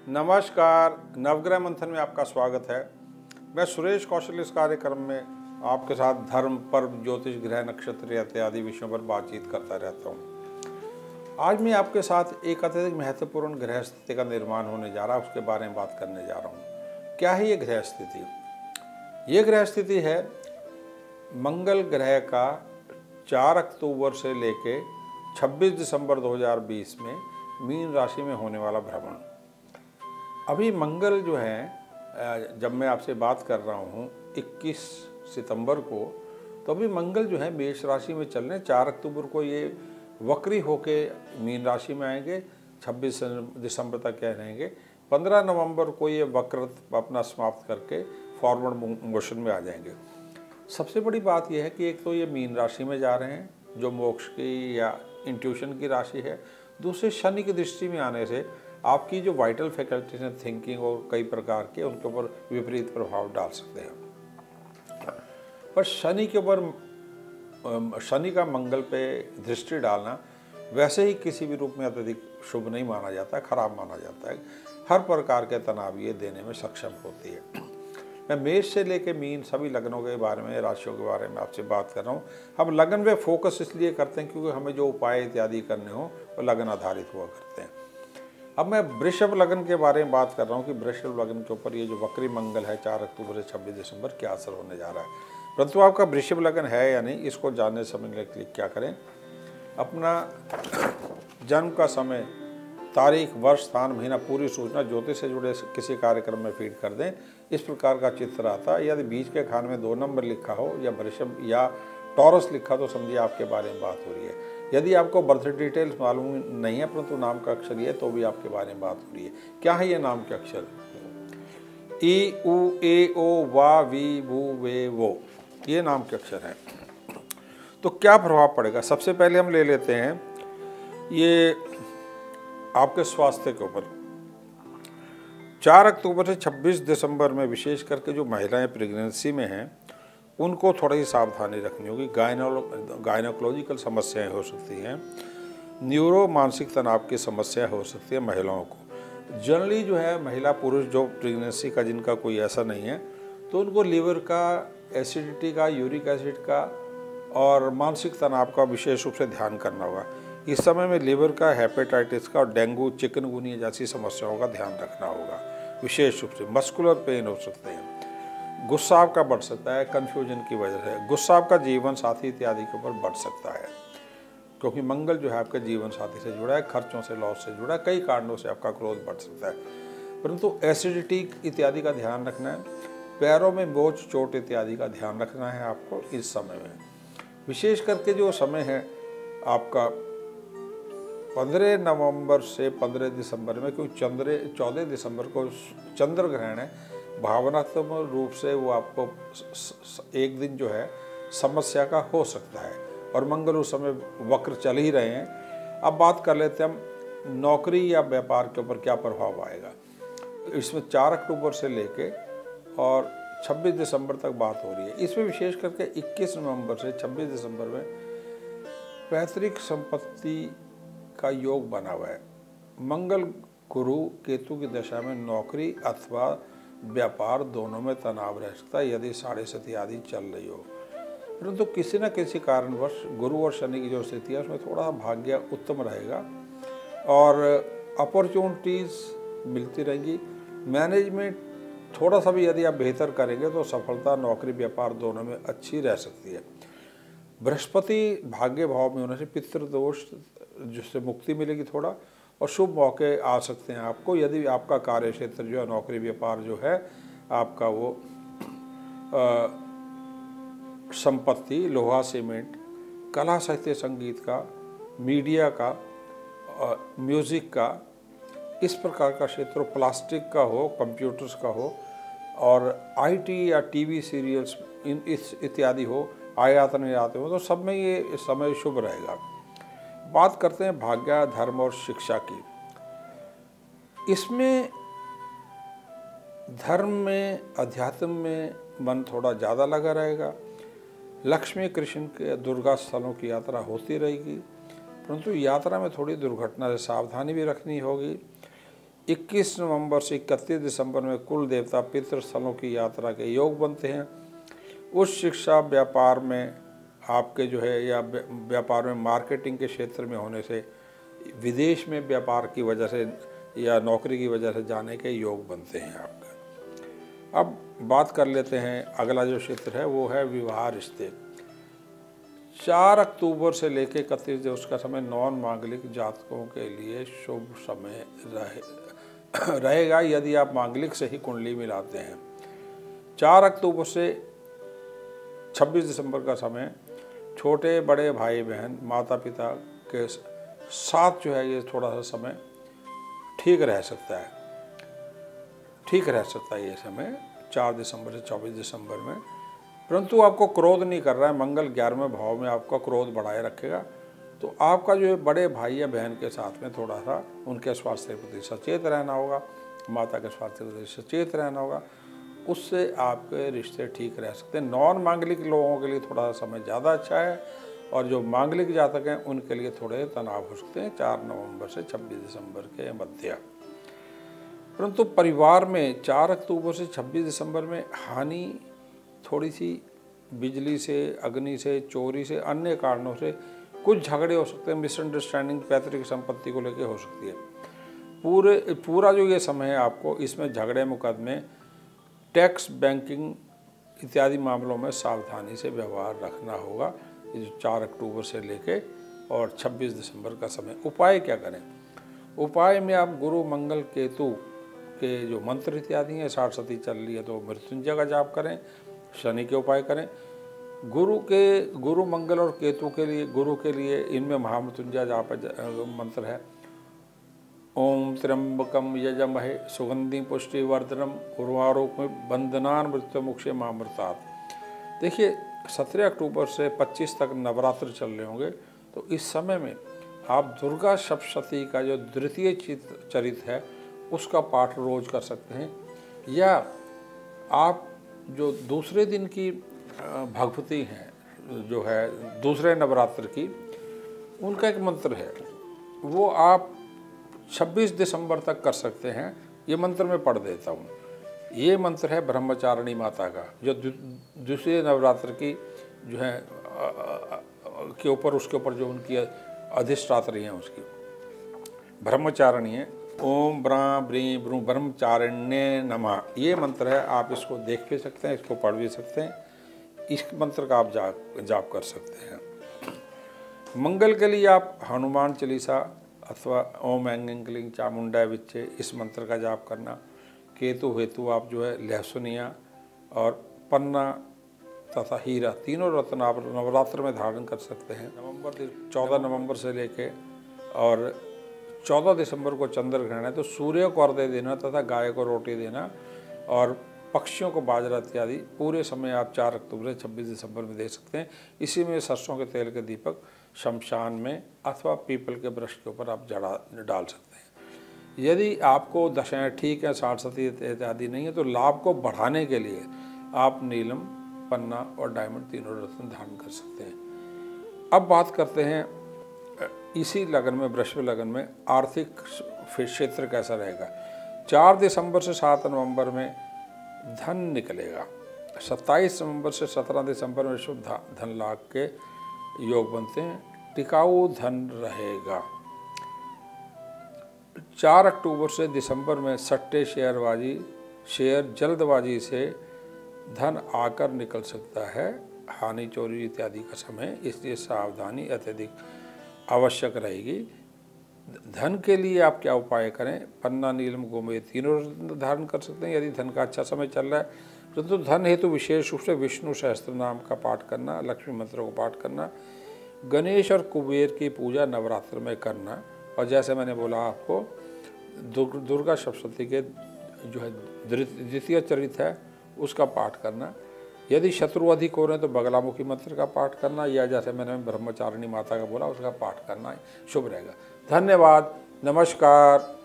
नमस्कार, नवग्रह मंथन में आपका स्वागत है। मैं सुरेश कौशल इस कार्यक्रम में आपके साथ धर्म, पर्व, ज्योतिष, ग्रह, नक्षत्र इत्यादि विषयों पर बातचीत करता रहता हूँ। आज मैं आपके साथ एक अत्यधिक महत्वपूर्ण ग्रह स्थिति का निर्माण होने जा रहा है, उसके बारे में बात करने जा रहा हूँ। क्या है ये ग्रह स्थिति? ये ग्रह स्थिति है मंगल ग्रह का 4 अक्टूबर से लेके 26 दिसंबर 2020 में मीन राशि में होने वाला भ्रमण। अभी मंगल जो है, जब मैं आपसे बात कर रहा हूँ 21 सितंबर को, तो अभी मंगल जो है मेष राशि में चल रहे हैं। 4 अक्टूबर को ये वक्री होके मीन राशि में आएंगे, 26 दिसंबर तक क्या रहेंगे। 15 नवंबर को ये वक्र अपना समाप्त करके फॉरवर्ड मोशन में आ जाएंगे। सबसे बड़ी बात यह है कि एक तो ये मीन राशि में जा रहे हैं, जो मोक्ष की या इंट्यूशन की राशि है। दूसरे, शनि की दृष्टि में आने से आपकी जो वाइटल फैकल्टीज हैं, थिंकिंग और कई प्रकार के, उनके ऊपर विपरीत प्रभाव डाल सकते हैं। पर शनि के ऊपर, शनि का मंगल पे दृष्टि डालना वैसे ही किसी भी रूप में अत्यधिक शुभ नहीं माना जाता है, खराब माना जाता है। हर प्रकार के तनाव ये देने में सक्षम होती है। मैं मेष से लेकर मीन सभी लग्नों के बारे में, राशियों के बारे में आपसे बात कर रहा हूँ। हम लग्न पे फोकस इसलिए करते हैं क्योंकि हमें जो उपाय इत्यादि करने हो वो लग्न आधारित हुआ करते हैं। अब मैं वृषभ लग्न के बारे में बात कर रहा हूँ कि वृषभ लग्न के ऊपर ये जो वक्री मंगल है 4 अक्टूबर से 26 दिसंबर क्या असर होने जा रहा है। परंतु आपका वृषभ लग्न है या नहीं, इसको जानने समझने के लिए क्या करें, अपना जन्म का समय, तारीख, वर्ष, स्थान, महीना, पूरी सूचना ज्योतिष से जुड़े किसी कार्यक्रम में फीड कर दें। इस प्रकार का चित्र आता है। यदि बीच के खान में 2 नंबर लिखा हो या वृषभ या टॉरस लिखा तो समझिए आपके बारे में बात हो रही है। यदि आपको बर्थ डिटेल्स मालूम नहीं है परंतु नाम का अक्षर ये, तो भी आपके बारे में बात हो रही है। क्या है ये नाम के अक्षर? ई, उ, ए, ओ, वा, वी, वू, वे, वो, ये नाम के अक्षर हैं। तो क्या प्रभाव पड़ेगा? सबसे पहले हम ले लेते हैं ये आपके स्वास्थ्य के ऊपर। 4 अक्टूबर से 26 दिसंबर में विशेष करके जो महिलाएं प्रेगनेंसी में हैं उनको थोड़ी सी सावधानी रखनी होगी। गायनोकोलॉजिकल समस्याएं हो सकती हैं, न्यूरो मानसिक तनाव की समस्या हो सकती है महिलाओं को। जनरली जो है महिला पुरुष जो प्रेगनेंसी का जिनका कोई ऐसा नहीं है, तो उनको लीवर का, एसिडिटी का, यूरिक एसिड का और मानसिक तनाव का विशेष रूप से ध्यान करना होगा। इस समय में लीवर का, हेपेटाइटिस का और डेंगू, चिकनगुनिया जैसी समस्याओं का ध्यान रखना होगा। विशेष रूप से मस्कुलर पेन हो सकते हैं, गुस्सा आपका बढ़ सकता है कन्फ्यूजन की वजह से, गुस्सा आपका जीवन साथी इत्यादि के ऊपर बढ़ सकता है क्योंकि मंगल जो है आपके जीवन साथी से जुड़ा है, खर्चों से, लॉस से जुड़ा है, कई कारणों से आपका क्रोध बढ़ सकता है। परंतु एसिडिटी इत्यादि का ध्यान रखना है, पैरों में मोच, चोट इत्यादि का ध्यान रखना है आपको इस समय में। विशेष करके जो समय है आपका 15 नवंबर से 15 दिसंबर में, क्योंकि 14 दिसंबर को चंद्र ग्रहण है, भावनात्मक रूप से वो आपको एक दिन जो है समस्या का हो सकता है और मंगल उस समय वक्र चल ही रहे हैं। अब बात कर लेते हैं हम नौकरी या व्यापार के ऊपर क्या प्रभाव आएगा। इसमें 4 अक्टूबर से लेके और 26 दिसंबर तक बात हो रही है। इसमें विशेष करके 21 नवंबर से 26 दिसंबर में पैतृक संपत्ति का योग बना हुआ है। मंगल गुरु केतु की दशा में नौकरी अथवा व्यापार दोनों में तनाव रह सकता है यदि साढ़े सती आदि चल रही हो। परंतु किसी न किसी कारणवश गुरु और शनि की जो स्थिति है उसमें थोड़ा भाग्य उत्तम रहेगा और अपॉर्चुनिटीज़ मिलती रहेंगी। मैनेजमेंट थोड़ा सा भी यदि आप बेहतर करेंगे तो सफलता नौकरी व्यापार दोनों में अच्छी रह सकती है। बृहस्पति भाग्य भाव में होने से पितृदोष जिससे मुक्ति मिलेगी थोड़ा, और शुभ मौके आ सकते हैं आपको यदि आपका कार्य क्षेत्र जो है, नौकरी व्यापार जो है आपका, वो संपत्ति, लोहा सीमेंट, कला साहित्य संगीत का, मीडिया का, म्यूज़िक का, इस प्रकार का क्षेत्र, प्लास्टिक का हो, कंप्यूटर्स का हो और आईटी या टीवी सीरियल्स इत्यादि हो, आयात निर्यात हो, तो सब में ये समय शुभ रहेगा। बात करते हैं भाग्य, धर्म और शिक्षा की। इसमें धर्म में, अध्यात्म में मन थोड़ा ज़्यादा लगा रहेगा। लक्ष्मी कृष्ण के दुर्गा स्थलों की यात्रा होती रहेगी, परंतु यात्रा में थोड़ी दुर्घटना से सावधानी भी रखनी होगी। 21 नवंबर से 31 दिसंबर में कुल देवता पितृ स्थलों की यात्रा के योग बनते हैं। उच्च शिक्षा व्यापार में आपके जो है या व्यापार में मार्केटिंग के क्षेत्र में होने से विदेश में व्यापार की वजह से या नौकरी की वजह से जाने के योग बनते हैं आपके। अब बात कर लेते हैं अगला जो क्षेत्र है वो है विवाह रिश्ते। 4 अक्टूबर से लेकर 31 उसका समय नॉन मांगलिक जातकों के लिए शुभ समय रहेगा यदि आप मांगलिक से ही कुंडली मिलाते हैं। 4 अक्टूबर से 26 दिसंबर का समय छोटे बड़े भाई बहन माता पिता के साथ जो है ये थोड़ा सा समय ठीक रह सकता है ये समय 4 दिसंबर से 24 दिसंबर में, परंतु आपको क्रोध नहीं कर रहा है। मंगल 11वें भाव में आपका क्रोध बढ़ाए रखेगा, तो आपका जो है बड़े भाई या बहन के साथ में थोड़ा सा उनके स्वास्थ्य के प्रति सचेत रहना होगा, माता के स्वास्थ्य के प्रति सचेत रहना होगा, उससे आपके रिश्ते ठीक रह सकते हैं। नॉन मांगलिक लोगों के लिए थोड़ा सा समय ज़्यादा अच्छा है और जो मांगलिक जातक हैं उनके लिए थोड़े तनाव हो सकते हैं 4 नवंबर से 26 दिसंबर के मध्य। परंतु परिवार में 4 अक्टूबर से 26 दिसंबर में हानि थोड़ी सी बिजली से, अग्नि से, चोरी से, अन्य कारणों से कुछ झगड़े हो सकते हैं, मिसअंडरस्टैंडिंग पैतृक संपत्ति को लेकर हो सकती है। पूरा जो ये समय है आपको इसमें झगड़े मुकदमे, टैक्स, बैंकिंग इत्यादि मामलों में सावधानी से व्यवहार रखना होगा। ये 4 अक्टूबर से लेके और 26 दिसंबर का समय। उपाय क्या करें? उपाय में आप गुरु मंगल केतु के जो मंत्र इत्यादि हैं, 60 सती चल रही है तो मृत्युंजय का जाप करें, शनि के उपाय करें। गुरु मंगल और केतु के लिए, गुरु के लिए इनमें महामृत्युंजय जाप मंत्र है। ओम त्र्यंबकम यजमहे सुगंधि पुष्टिवर्धनम उर्वारोपम बंधनान मृत्यु मुक्षे मामृतात्। देखिए 17 अक्टूबर से 25 तक नवरात्र चल रहे होंगे, तो इस समय में आप दुर्गा सप्तशती का जो द्वितीय चरित है उसका पाठ रोज कर सकते हैं, या आप जो दूसरे दिन की भगवती हैं जो है दूसरे नवरात्र की, उनका एक मंत्र है वो आप 26 दिसंबर तक कर सकते हैं। ये मंत्र मैं पढ़ देता हूँ। ये मंत्र है ब्रह्मचारिणी माता का, जो दूसरे नवरात्र की जो है के ऊपर, उसके ऊपर जो उनकी अधिष्ठात्री हैं उसकी ब्रह्मचारिणी है। ओम ब्रा ब्री ब्रू ब्रह्मचारिण्ये नमः, ये मंत्र है। आप इसको देख भी सकते हैं, इसको पढ़ भी सकते हैं। इस मंत्र का आप जाप कर सकते हैं। मंगल के लिए आप हनुमान चालीसा अथवा ओम ऐं क्लीं चामुंडाय विच्चे इस मंत्र का जाप करना। केतु हेतु आप जो है लहसुनिया और पन्ना तथा हीरा, तीनों रत्न आप नवरात्र में धारण कर सकते हैं। 14 नवंबर से लेके और 14 दिसंबर को चंद्र ग्रहण है, तो सूर्य को अर्घ्य देना तथा गाय को रोटी देना और पक्षियों को बाजरा इत्यादि पूरे समय आप 4 अक्टूबर से 26 दिसंबर में दे सकते हैं। इसी में सरसों के तेल के दीपक शमशान में अथवा पीपल के वृक्ष के ऊपर आप डाल सकते हैं। यदि आपको दशाएं ठीक है, 60 सती इत्यादि नहीं है, तो लाभ को बढ़ाने के लिए आप नीलम, पन्ना और डायमंड तीनों रत्न धारण कर सकते हैं। अब बात करते हैं इसी लगन में, वृषभ लगन में आर्थिक क्षेत्र कैसा रहेगा। 4 दिसंबर से 7 नवंबर में धन निकलेगा। 27 नवंबर से 17 दिसंबर में शुभ धन लाभ के योग बनते हैं। टिकाऊ धन रहेगा। 4 अक्टूबर से दिसंबर में सट्टे, शेयर जल्दबाजी से धन आकर निकल सकता है। हानि, चोरी इत्यादि का समय, इसलिए सावधानी अत्यधिक आवश्यक रहेगी। धन के लिए आप क्या उपाय करें? पन्ना, नीलम, गोमेद तीनों धारण कर सकते हैं यदि धन का अच्छा समय चल रहा है। परंतु धन हेतु विशेष रूप से विष्णु सहस्त्र नाम का पाठ करना, लक्ष्मी मंत्र को पाठ करना, गणेश और कुबेर की पूजा नवरात्र में करना, और जैसे मैंने बोला आपको दुर्गा सप्तशती के जो है द्वितीय चरित है उसका पाठ करना। यदि शत्रु अधिक हो रहे हैं तो बगलामुखी मंत्र का पाठ करना, या जैसे मैंने ब्रह्मचारिणी माता का बोला उसका पाठ करना शुभ रहेगा। धन्यवाद, नमस्कार।